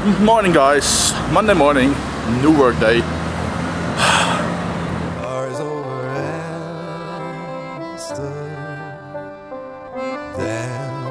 Morning guys, Monday morning, new work day. Ours over Amsterdam.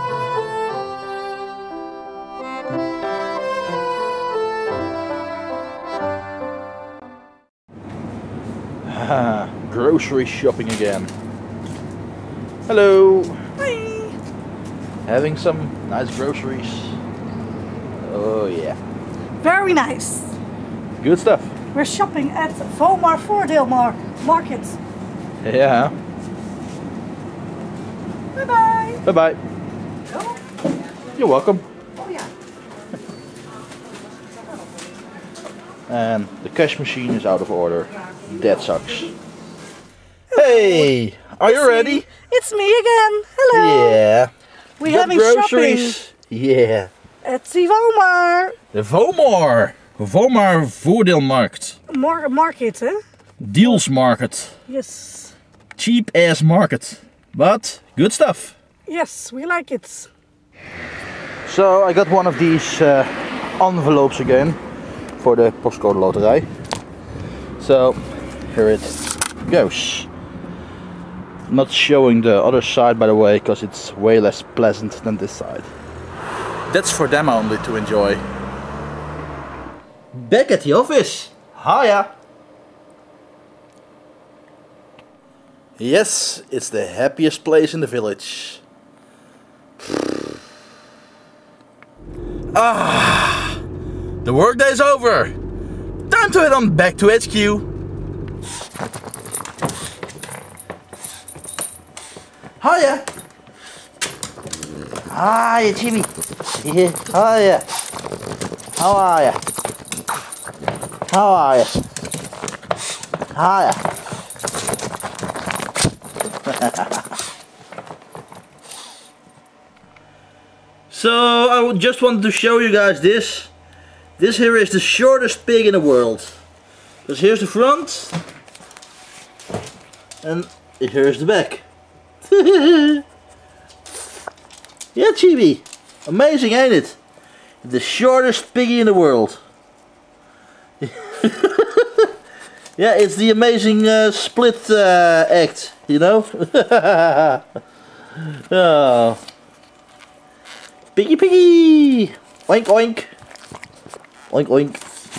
Grocery shopping again. Hello. Hi. Having some nice groceries. Oh yeah. Very nice. Good stuff. We're shopping at Vomar Voordeel Market. Yeah. Bye bye. Bye bye. Oh, You're welcome. oh yeah. And the cash machine is out of order. That sucks. Hey, are you ready? It's me again. Hello. Yeah. We're Got having groceries. Yeah. shopping at the Vomar De Vomar Voordeelmarkt. Market, hè? Deals market. Yes. Cheap ass market. But good stuff. Yes, we like it. So I got one of these envelopes again for the postcode loterij. So here it goes. I'm not showing the other side by the way, because it's way less pleasant than this side. That's for them only to enjoy. Back at the office. Hiya. Yes, it's the happiest place in the village. The workday's over. Time to head on back to HQ. Hiya. Hiya, Jimmy. Yeah. Hiya. How are ya? How are ya? Hiya. So I just wanted to show you guys this. This here is the shortest pig in the world. Because here's the front. And here's the back. Yeah, Chibi. Amazing, ain't it? The shortest piggy in the world. Yeah, it's the amazing split act, you know? Oh. Piggy piggy! Oink oink! Oink oink!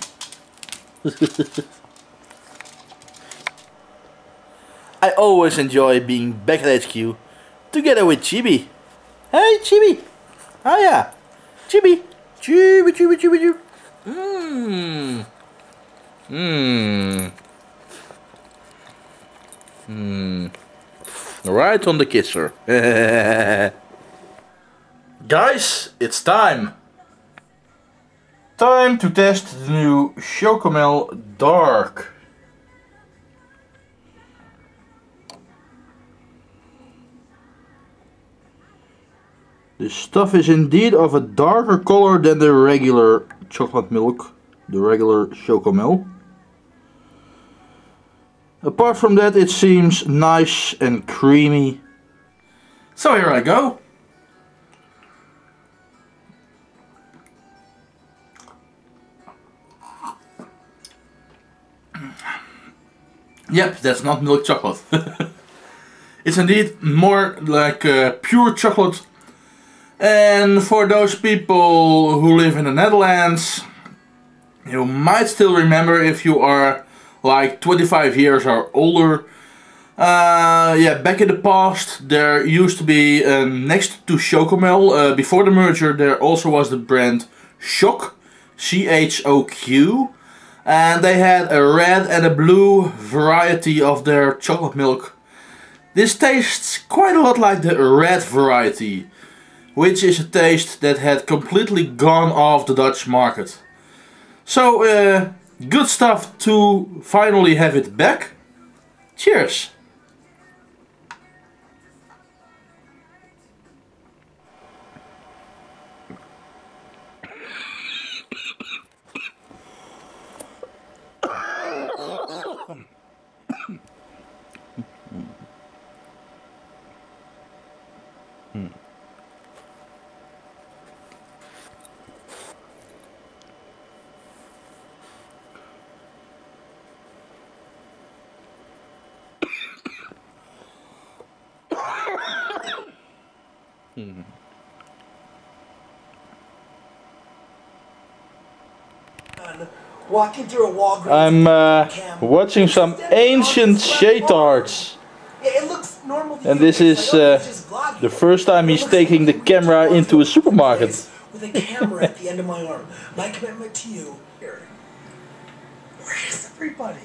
I always enjoy being back at HQ together with Chibi. Hey Chibi! Hiya! Chibi! Chibi chibi chibi chibi! Mmm! Mmm! Mmm! Right on the kisser. Guys, it's time! Time to test the new Chocomel Dark. This stuff is indeed of a darker color than the regular chocolate milk, the regular Chocomel. Apart from that, it seems nice and creamy. So here I go. Yep, that's not milk chocolate. It's indeed more like pure chocolate. And for those people who live in the Netherlands, you might still remember if you are like 25 years or older. Yeah, back in the past there used to be next to Chocomel, before the merger, there also was the brand Choq, C-H-O-Q. And they had a red and a blue variety of their chocolate milk. This tastes quite a lot like the red variety, which is a taste that had completely gone off the Dutch market. So, good stuff to finally have it back. Cheers! man walking through a Walgreens. I'm watching some ancient shade arts. Yeah, it looks normal to And you. this It's is like, oh, it's just vlogging. the first time he's taking the camera into a supermarket. With a camera at the end of my arm. My commitment to you. Here. Where is everybody?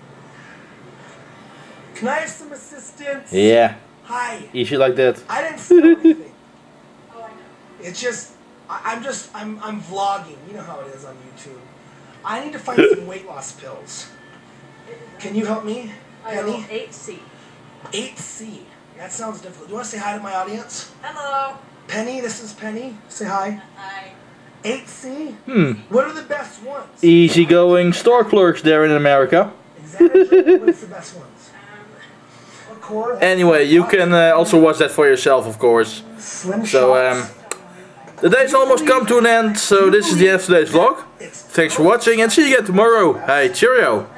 Can I have some assistance? Yeah, Hi. easy like that. I didn't steal anything. It's just, I'm vlogging. You know how it is on YouTube. I need to find some weight loss pills. Can you help me, Penny? 8C. 8C. That sounds difficult. Do you want to say hi to my audience? Hello. Penny, this is Penny. Say hi. Hi. 8C? What are the best ones? Easygoing store clerks there in America. Exaggerate. What's the best ones? What core? Anyway, you can also watch that for yourself, of course. Slim So, shots. the day's almost come to an end, so this is the end of today's vlog. Thanks for watching and see you again tomorrow. Hey, cheerio!